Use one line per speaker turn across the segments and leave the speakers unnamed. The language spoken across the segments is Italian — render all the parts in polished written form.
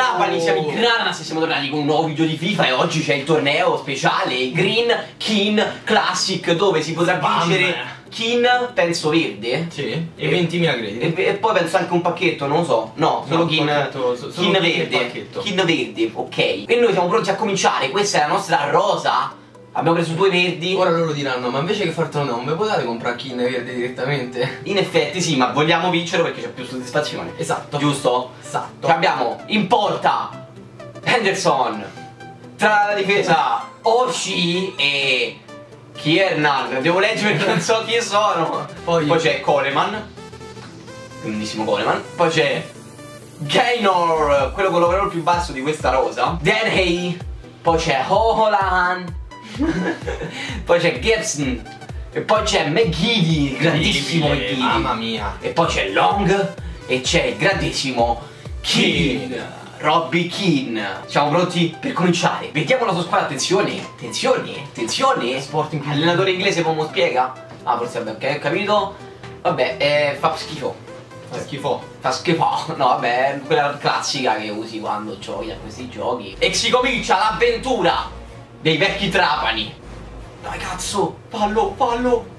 Trapani, siamo in Granas e siamo tornati con un nuovo video di FIFA. E oggi c'è il torneo speciale Green Kin Classic, dove si potrà vincere Kin, penso verde.
Sì, e 20.000 crediti.
E poi penso anche un pacchetto, non lo so. No, solo Kin verde.
Pacchetto.
Kin verde, ok. E noi siamo pronti a cominciare. Questa è la nostra rosa. Abbiamo preso due verdi.
Ora loro diranno, ma invece che fartelo non mi potete comprare Kin verde direttamente?
In effetti sì, ma vogliamo vincerlo perché c'è più soddisfazione.
Esatto.
Giusto?
Esatto.
Ci abbiamo in porta Henderson, tra la difesa Oshie e Kiernan. Devo leggere perché non so chi sono. Poi c'è Coleman, grandissimo Coleman. Poi c'è Gaynor, quello con l'overall più basso di questa rosa. Deney. Poi c'è Holland. Poi c'è Gibson. E poi c'è McGeady, grandissimo McGeady.
Mamma mia.
E poi c'è Long. E c'è il grandissimo Keane, Robbie Keane. Siamo pronti per cominciare. Vediamo la sua squadra, attenzione. Attenzione.
Sporting.
Allenatore inglese come spiega? Ah, forse vabbè, ok, ho capito. Vabbè, fa schifo.
Fa schifo.
Fa schifo. No, vabbè, quella classica che usi quando giochi a questi giochi. E si comincia l'avventura dei vecchi Trapani. Dai cazzo, fallo.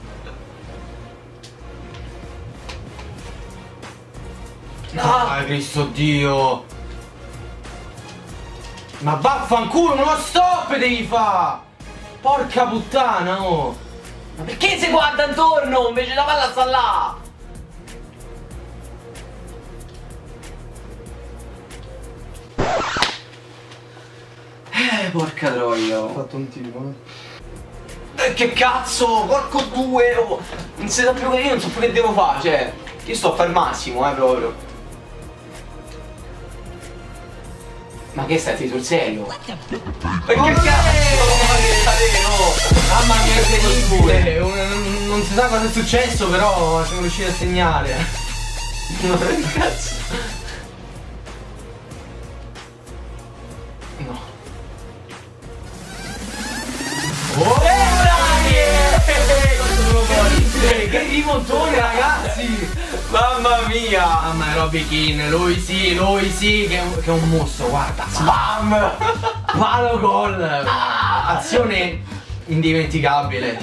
Ah, Cristo Dio. Ma vaffanculo, uno stop devi fa. Porca puttana, oh.
Ma perché si guarda intorno invece la palla sta là? Porca troia.
Ho fatto un tiro.
Che cazzo, porco due, oh. Non si sa più che io non so più che devo fare, cioè. Io sto a fare il massimo, proprio. Ma che stai sul serio? Ma che cazzo?
Mamma mia, è incredibile. Non si sa cosa è successo, però siamo riusciti a segnare.
Ma che cazzo?
No.
Oh,
che rimontone, ragazzi!
mamma mia!
Mamma mia, Robbie Keane, lui sì, che è un mostro, guarda.
Spam!
Palo gol! Azione indimenticabile.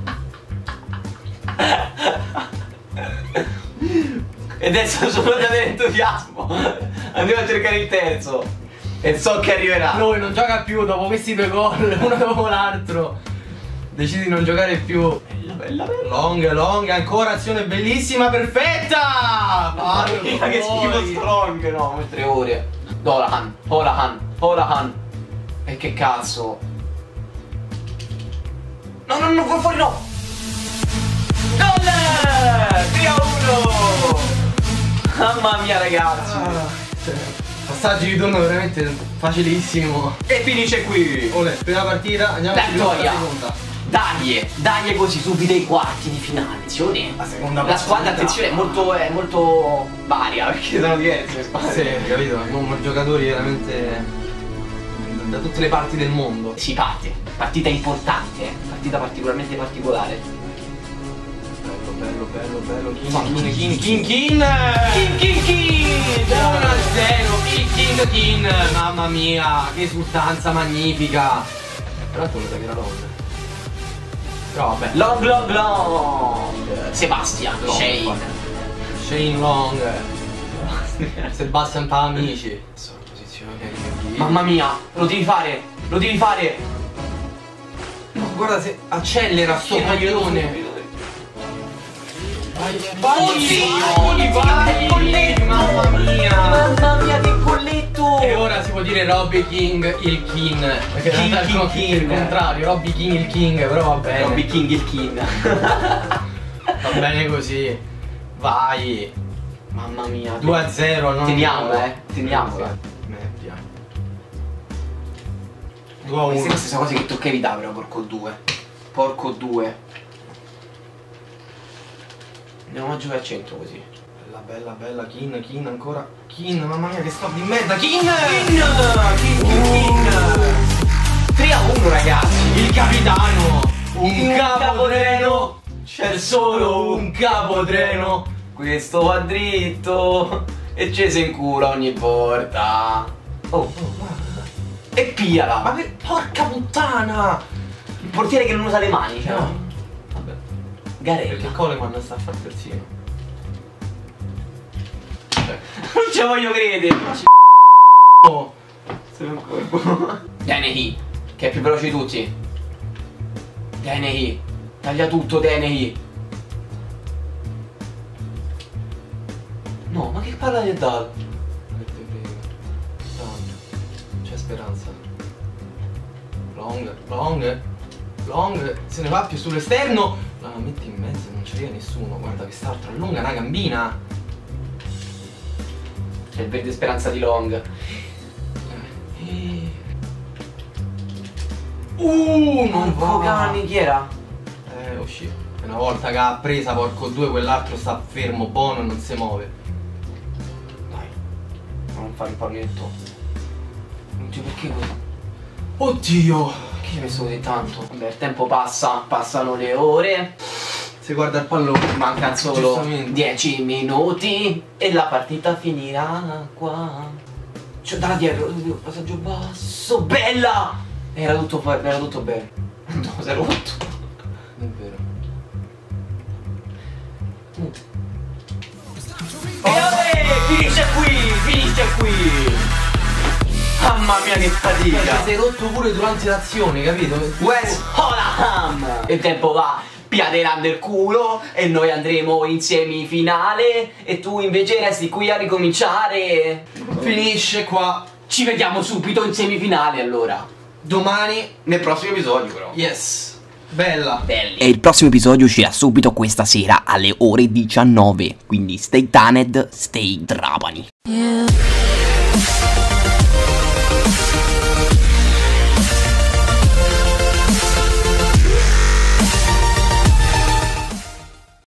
E adesso sono da avere entusiasmo. Andiamo a cercare il terzo. E so che arriverà.
Lui non gioca più dopo questi due gol, uno dopo l'altro. Decide di non giocare più.
Bella.
Long, ancora azione bellissima, perfetta!
Che schifo strong, no, 3 ore. Holahan. E che cazzo? No, fuori no! Gol! 3-1! Mamma mia ragazzi!
Passaggio di turno veramente facilissimo.
E finisce qui!
Olè, prima partita, andiamo alla seconda.
Dai così subito ai quarti di finale. Attenzione.
La
squadra, attenzione, è molto varia perché sono diverse le squadre.
Sì, capito? Con giocatori veramente da tutte le parti del mondo.
Si parte, partita importante, partita particolarmente particolare.
Bello. Kin. 1-0, Kin. Mamma mia, che esultanza magnifica. Però quello da che era Long. Però vabbè.
Long. Sebastian Shane
Long. Sebastian Amici. Posizione che
mamma mia, lo devi fare.
No, guarda se accelera sto pallone. Vai, mamma mia
che colletto.
E ora si può dire Robbie King il King. Perché in realtà è il contrario, Robbie King il King, però va bene.
Robbie King il King.
Va bene così. Vai.
Mamma mia.
2-0, no?
Teniamola.
Meppia.
2-1. Questa cosa che tocca evitare però, porco 2. Andiamo a giocare al centro così.
Bella, Kin ancora. Kin, mamma mia che stop di merda, Kin!
3-1 ragazzi.
Il capitano!
Un capotreno.
C'è solo un capotreno.
Questo va dritto e ci si incula ogni volta. Oh, e piala.
Ma che porca puttana!
Il portiere che non usa le mani, cioè.
No. Vabbè.
Garella.
Perché Coleman sta a fare terzino.
Non ci voglio credere.
Oh.
Dennehy, che è più veloce di tutti. Dennehy, taglia tutto Dennehy. No, ma che palla gli dà?
C'è speranza. Long, se ne va più sull'esterno. La metti in mezzo, non c'è nessuno. Guarda quest'altro, allunga una gambina.
C'è il verde speranza di Long.
Non va.
Fogani, chi era?
Uscì. Una volta che ha presa, porco due, quell'altro sta fermo, buono e non si muove.
Dai, non fare il palletto. Oddio, perché così?
Oddio!
Perché ci hai messo così tanto? Vabbè, il tempo passa, passano le ore.
Si guarda il pallone.
Mancano solo 10 minuti e la partita finirà qua. Cioè, da dietro, passaggio basso, bella! Era tutto bene. No, si è rotto.
È vero.
E vabbè, finisce qui. Mamma mia che fatica.
Ti sei rotto pure durante l'azione, capito?
West Ham. Il tempo va, piaderanno il culo e noi andremo in semifinale e tu invece resti qui a ricominciare.
Finisce qua.
Ci vediamo subito in semifinale allora.
Domani.
Nel prossimo episodio però.
Yes. Bella.
Belli.
E il prossimo episodio uscirà subito questa sera alle ore 19. Quindi stay tuned, stay Trapani.